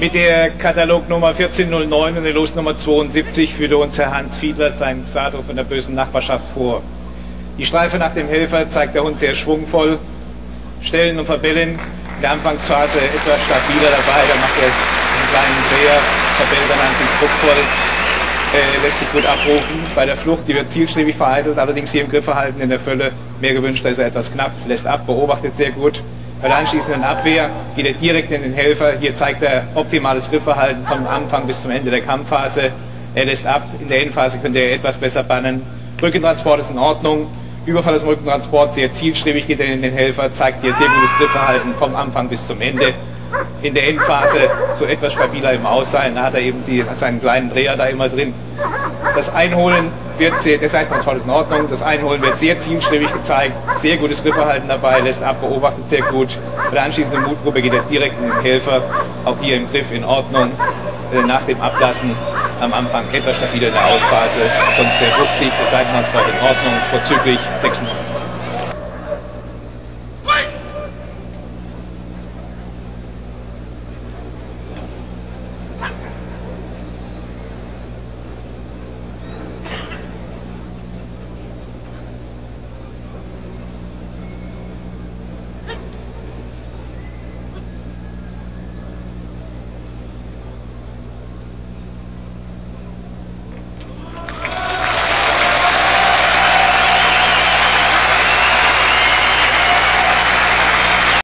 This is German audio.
Mit der Katalognummer 1409 und der Losnummer 72 führte uns Herr Hans Fiedler sein Xado von der bösen Nachbarschaft vor. Die Streife nach dem Helfer zeigt der Hund sehr schwungvoll. Stellen und Verbellen in der Anfangsphase etwas stabiler dabei, dann macht er einen kleinen Dreher, verbellt dann an sich druckvoll, lässt sich gut abrufen. Bei der Flucht, die wird zielstrebig vereitelt, allerdings hier im Griffverhalten in der Fülle mehr gewünscht, da ist er etwas knapp, lässt ab, beobachtet sehr gut. Bei der anschließenden Abwehr geht er direkt in den Helfer. Hier zeigt er optimales Griffverhalten vom Anfang bis zum Ende der Kampfphase. Er lässt ab. In der Endphase könnte er etwas besser bannen. Rückentransport ist in Ordnung. Überfall aus dem Rückentransport sehr zielstrebig, geht er in den Helfer, zeigt hier sehr gutes Griffverhalten vom Anfang bis zum Ende. In der Endphase so etwas stabiler im Aussein. Da hat er eben seinen kleinen Dreher da immer drin. Das Einholen wird der Seitentransport ist in Ordnung. Das Einholen wird sehr zielstrebig gezeigt. Sehr gutes Griffverhalten dabei, lässt ab, beobachtet sehr gut. Bei der anschließenden Mutgruppe geht er direkt in den Helfer. Auch hier im Griff in Ordnung. Nach dem Ablassen am Anfang etwas stabiler in der Ausphase. Sonst sehr wuchtig. Der Seitentransport in Ordnung. Vorzüglich 96.